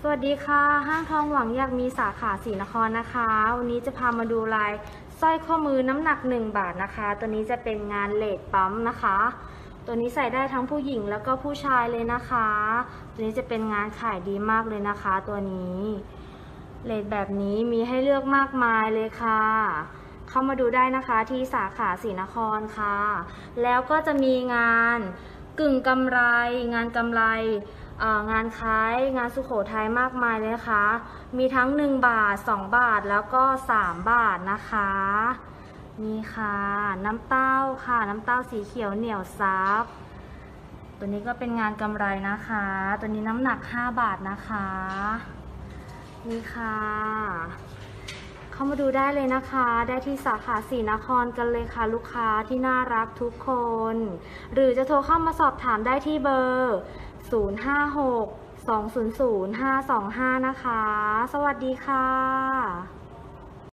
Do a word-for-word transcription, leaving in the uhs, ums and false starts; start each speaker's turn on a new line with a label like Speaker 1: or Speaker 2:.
Speaker 1: สวัสดีค่ะห้างทองหวังอยากมีสาขาศรีนครนะคะวันนี้จะพามาดูลายสร้อยข้อมือน้ำหนักหนึ่งบาทนะคะตัวนี้จะเป็นงานเลดปั๊มนะคะตัวนี้ใส่ได้ทั้งผู้หญิงแล้วก็ผู้ชายเลยนะคะตัวนี้จะเป็นงานขายดีมากเลยนะคะตัวนี้เลดแบบนี้มีให้เลือกมากมายเลยค่ะเข้ามาดูได้นะคะที่สาขาศรีนครค่ะแล้วก็จะมีงานกึ่งกำไรงานกำไรงานคล้ายงานสุโขทัยมากมายเลยนะคะมีทั้งหนึ่งบาทสองบาทแล้วก็สามบาทนะคะนี่ค่ะน้ำเต้าค่ะน้ำเต้าสีเขียวเหนียวซับตัวนี้ก็เป็นงานกำไรนะคะตัวนี้น้ำหนักห้าบาทนะคะนี่ค่ะเข้ามาดูได้เลยนะคะได้ที่สาขาศรีนครกันเลยค่ะลูกค้าที่น่ารักทุกคนหรือจะโทรเข้ามาสอบถามได้ที่เบอร์ศูนย์ ห้า หก สอง ศูนย์ ศูนย์ ห้า สอง ห้านะคะสวัสดีค่ะ